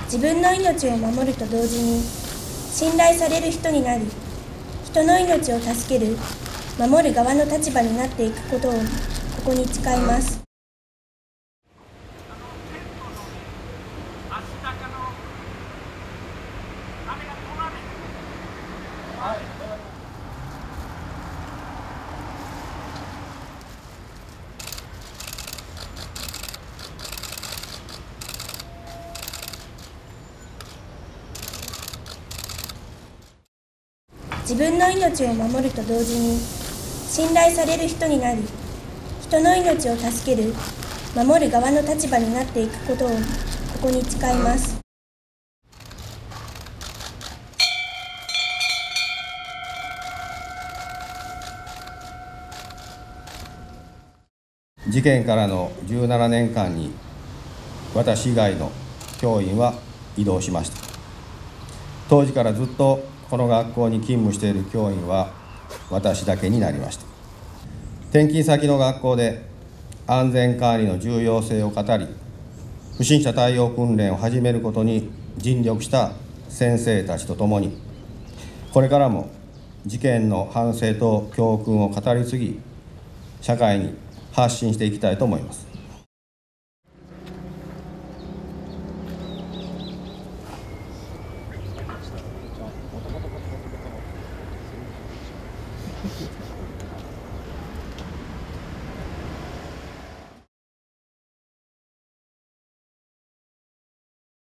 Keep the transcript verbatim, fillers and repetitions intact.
自分の命を守ると同時に信頼される人になり、人の命を助ける、守る側の立場になっていくことをここに誓います。自分の命を守ると同時に信頼される人になり、人の命を助ける、守る側の立場になっていくことをここに誓います。 事件からのじゅうななねんかんに私以外の教員は異動しました。当時からずっとこの学校に勤務している教員は私だけになりました。転勤先の学校で安全管理の重要性を語り、不審者対応訓練を始めることに尽力した先生たちと共に、これからも事件の反省と教訓を語り継ぎ、社会に発信していきたいと思います。 Thank you.